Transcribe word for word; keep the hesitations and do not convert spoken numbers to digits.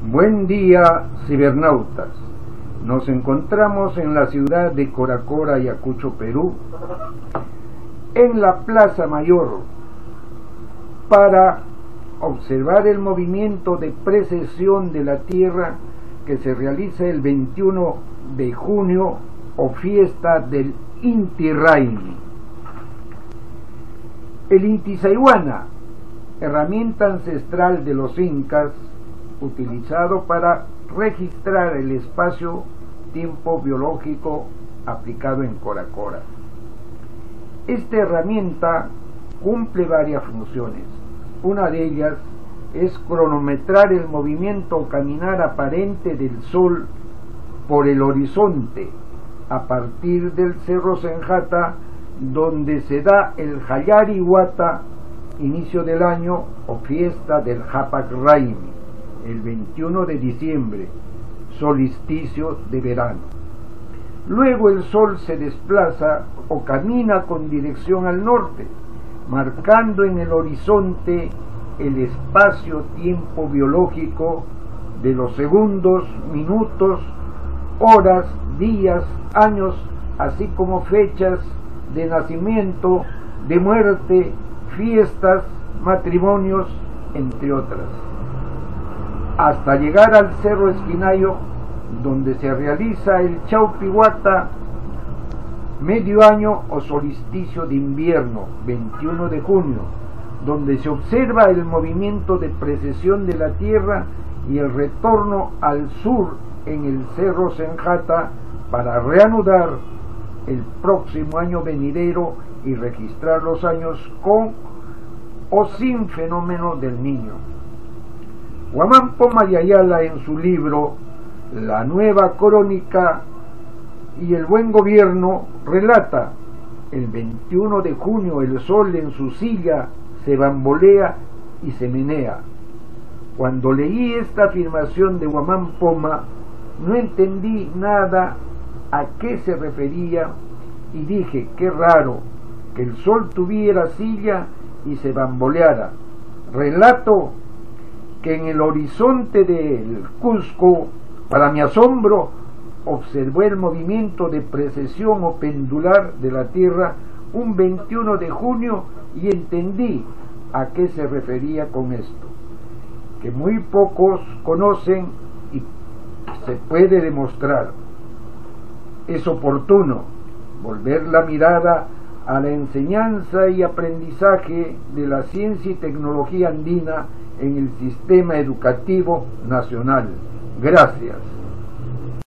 Buen día, cibernautas. Nos encontramos en la ciudad de Coracora, Ayacucho, Perú, en la Plaza Mayor, para observar el movimiento de precesión de la Tierra que se realiza el veintiuno de junio, o fiesta del Inti Raymi. El Inti Sayhuana, herramienta ancestral de los incas, utilizado para registrar el espacio-tiempo biológico aplicado en Coracora. Esta herramienta cumple varias funciones. Una de ellas es cronometrar el movimiento o caminar aparente del Sol por el horizonte a partir del Cerro Senjata, donde se da el Hayari Wata, inicio del año o fiesta del Hapak Raymi, el veintiuno de diciembre, solsticio de verano. Luego el Sol se desplaza o camina con dirección al norte, marcando en el horizonte el espacio-tiempo biológico de los segundos, minutos, horas, días, años, así como fechas de nacimiento, de muerte, fiestas, matrimonios, entre otras, hasta llegar al Cerro Espinayo, donde se realiza el Chaupi Wata, medio año o solsticio de invierno, veintiuno de junio, donde se observa el movimiento de precesión de la Tierra y el retorno al sur en el Cerro Senjata para reanudar el próximo año venidero y registrar los años con o sin fenómeno del Niño. Guamán Poma de Ayala, en su libro La Nueva Crónica y el Buen Gobierno, relata: el veintiuno de junio el Sol en su silla se bambolea y se menea. Cuando leí esta afirmación de Guamán Poma, no entendí nada a qué se refería y dije: qué raro que el Sol tuviera silla y se bamboleara. Relato que en el horizonte del Cusco, para mi asombro, observé el movimiento de precesión o pendular de la Tierra un veintiuno de junio y entendí a qué se refería con esto, que muy pocos conocen y se puede demostrar. Es oportuno volver la mirada a la enseñanza y aprendizaje de la ciencia y tecnología andina en el sistema educativo nacional. Gracias.